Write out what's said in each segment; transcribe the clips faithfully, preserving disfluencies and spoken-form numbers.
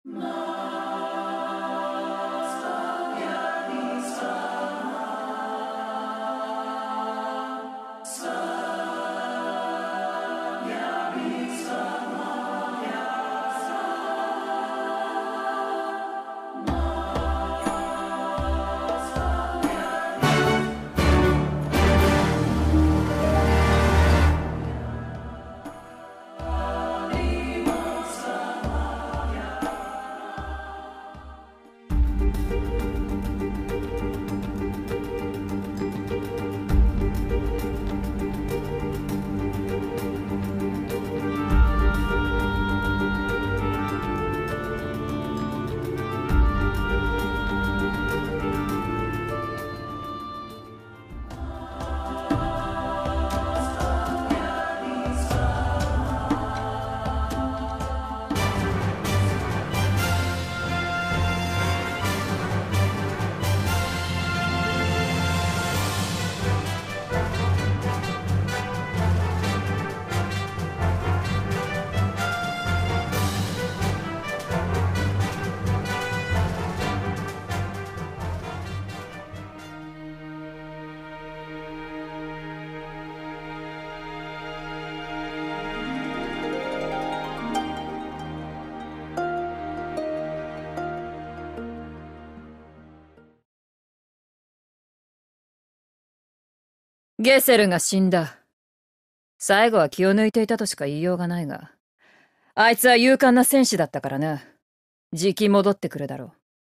ゲセルが死んだ。最後は気を抜いていたとしか言いようがないが、あいつは勇敢な戦士だったからな。じき戻ってくるだろ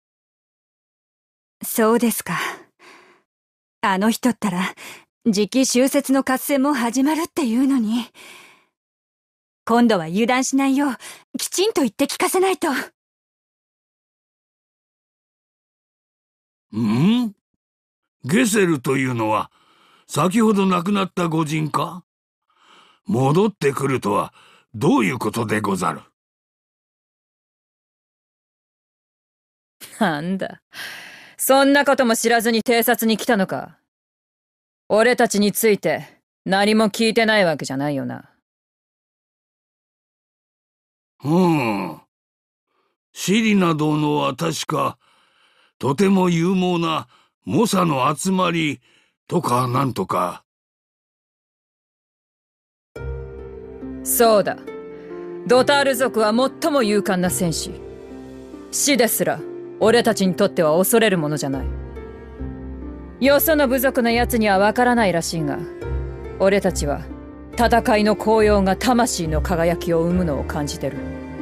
う。そうですか。あの人ったら、じき終節の合戦も始まるっていうのに。今度は油断しないよう、きちんと言って聞かせないと。 ん？ゲセルというのは、先ほど亡くなった御人か？戻ってくるとはどういうことでござる？ なんだ。そんなことも知らずに偵察に来たのか。俺たちについて何も聞いてないわけじゃないよな。 うん。シリナ殿は確か、とても勇猛な猛者の集まりとかなんとか。 そうだ。ドタール族は最も勇敢な戦士。死ですら俺たちにとっては恐れるものじゃない。よその部族のやつにはわからないらしいが、俺たちは戦いの高揚が魂の輝きを生むのを感じてる。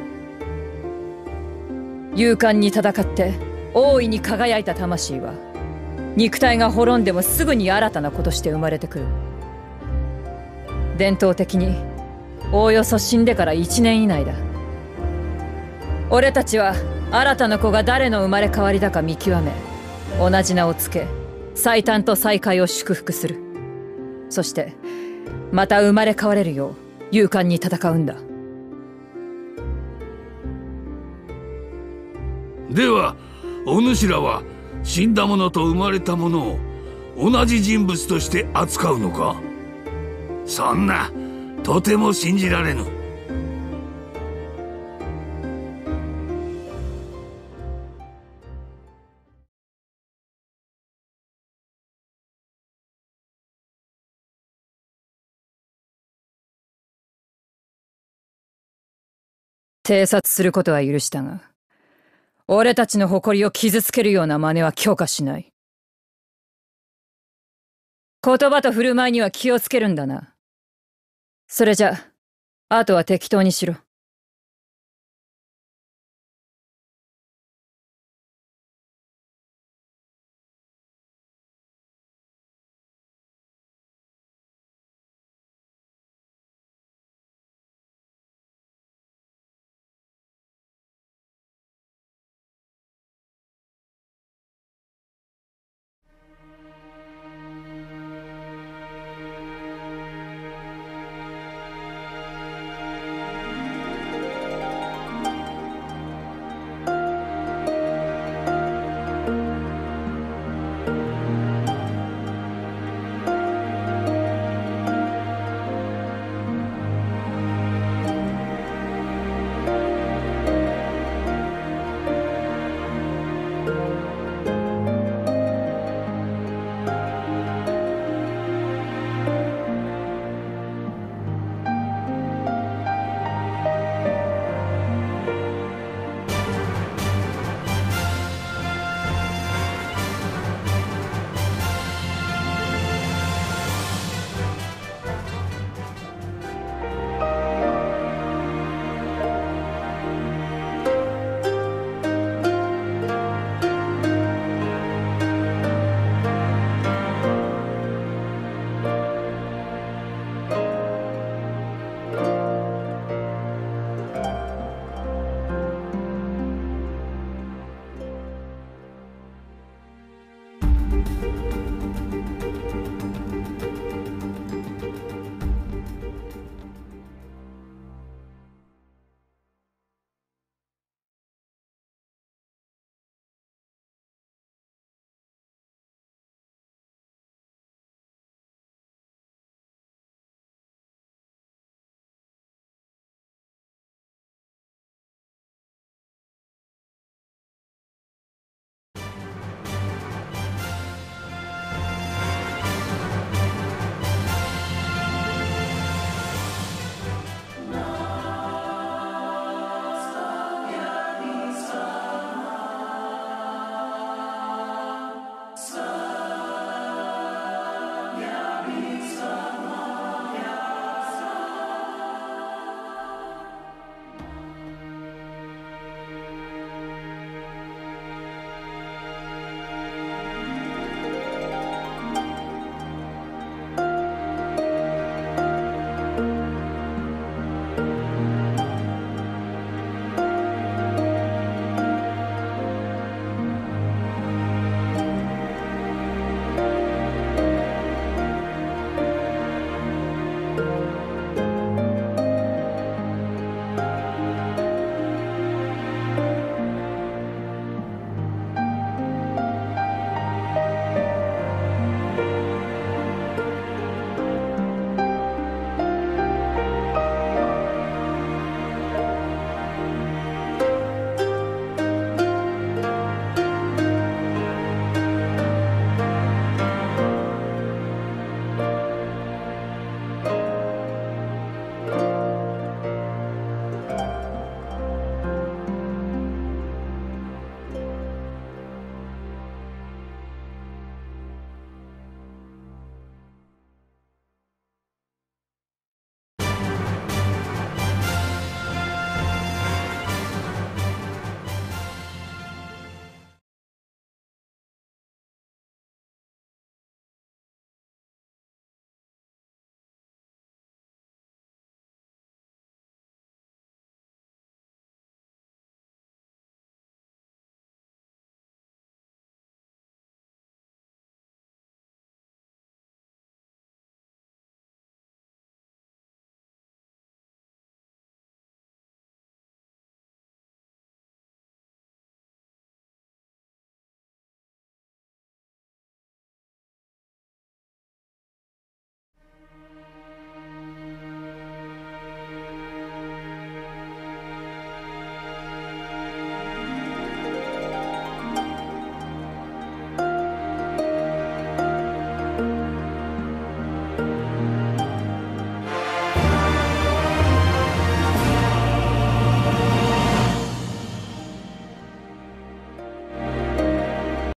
勇敢に戦って大いに輝いた魂は、肉体が滅んでもすぐに新たな子として生まれてくる。伝統的におおよそ死んでからいちねん以内だ。俺たちは新たな子が誰の生まれ変わりだか見極め、同じ名をつけ、最短と再会を祝福する。そしてまた生まれ変われるよう勇敢に戦うんだ。 ではお主らは死んだ者と生まれた者を同じ人物として扱うのか？そんな、とても信じられぬ。 偵察することは許したが、俺たちの誇りを傷つけるような真似は許可しない。言葉と振る舞いには気をつけるんだな。それじゃ、あとは適当にしろ。